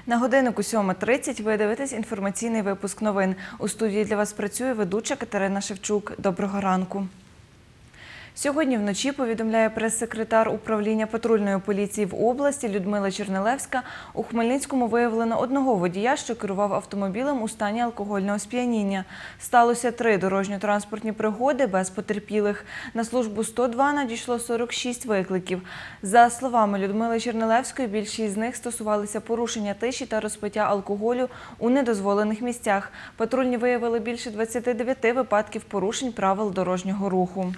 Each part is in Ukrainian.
На годиннику 7:30 ви дивитесь інформаційний випуск новин. У студії для вас працює ведуча Катерина Шевчук. Доброго ранку. Сьогодні вночі, повідомляє прес-секретар управління патрульної поліції в області Людмила Чернелевська, у Хмельницькому виявлено одного водія, що керував автомобілем у стані алкогольного сп'яніння. Сталося 3 дорожньо-транспортні пригоди без потерпілих. На службу 102 надійшло 46 викликів. За словами Людмили Чернелевської, більшість з них стосувалися порушення тиші та розпиття алкоголю у недозволених місцях. Патрульні виявили більше 29 випадків порушень правил дорожнього руху.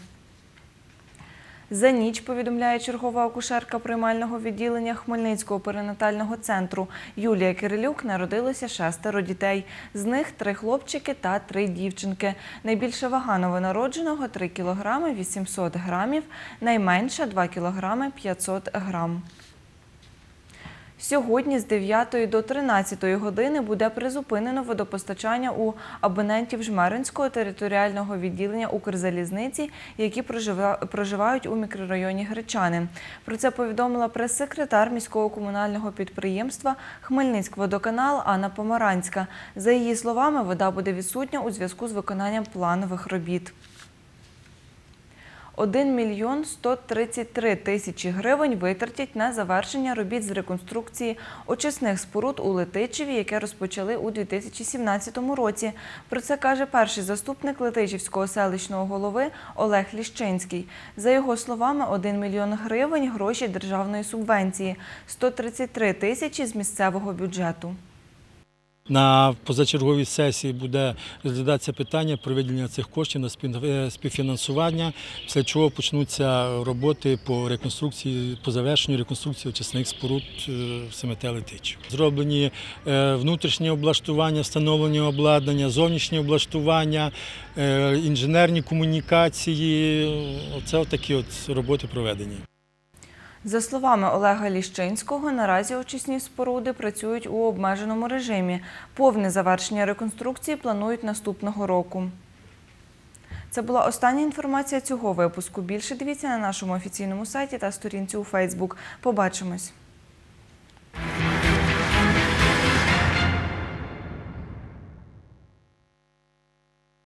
За ніч, повідомляє чергова акушерка приймального відділення Хмельницького перинатального центру Юлія Кирилюк, народилося 6 дітей. З них 3 хлопчики та 3 дівчинки. Найбільша вага новонародженого – 3 кг 800 грамів, найменша – 2 кг 500 грам. Сьогодні з 9 до 13 години буде призупинено водопостачання у абонентів Жмеринського територіального відділення Укрзалізниці, які проживають у мікрорайоні Гречани. Про це повідомила прес-секретар міського комунального підприємства «Хмельницькводоканал» Анна Помаранська. За її словами, вода буде відсутня у зв'язку з виконанням планових робіт. 1 мільйон 133 тисячі гривень витратять на завершення робіт з реконструкції очисних споруд у Летичеві, яке розпочали у 2017 році. Про це каже перший заступник Летичівського селищного голови Олег Ліщинський. За його словами, 1 мільйон гривень – гроші державної субвенції, 133 тисячі – з місцевого бюджету. На позачерговій сесії буде розглядатися питання про виділення цих коштів на співфінансування, після чого почнуться роботи по реконструкції, по завершенню реконструкції очисних споруд в СМТ Летичів. Зроблені внутрішнє облаштування, встановлення обладнання, зовнішнє облаштування, інженерні комунікації. Оце такі роботи проведені. За словами Олега Ліщинського, наразі очисні споруди працюють у обмеженому режимі. Повне завершення реконструкції планують наступного року. Це була остання інформація цього випуску. Більше дивіться на нашому офіційному сайті та сторінці у Фейсбук. Побачимось!